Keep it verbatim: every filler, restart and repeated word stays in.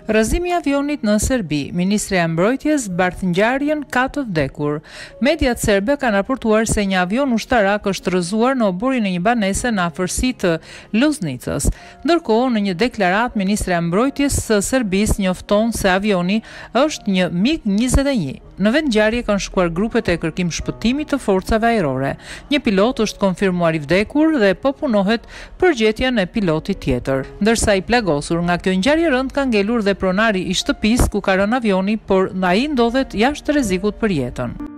Rrëzimi i avionit në Serbi, Ministria e Mbrojtjes zbardh ngjarjen ka të vdekur. Mediat serbe kanë raportuar se një avion ushtarak është rrëzuar në oborin e një banese në afërsi të Loznicës. Ndërkohë, në një deklaratë, Ministria e Mbrojtjes së Serbisë njofton se avioni është një mig njëzet e një. Në vend ngjarje kanë shkuar grupet e kërkim shpëtimi të forcave ajrore. Një pilot është konfirmuar i vdekur dhe po punohet për gjetjen e pilotit tjetër. Ndërsa i plagosur nga kjo ngjarje rënd ka ngelur dhe pronari i shtëpisë ku ka rënë avioni, por ai ndodhet jashtë rrezikut për jetën.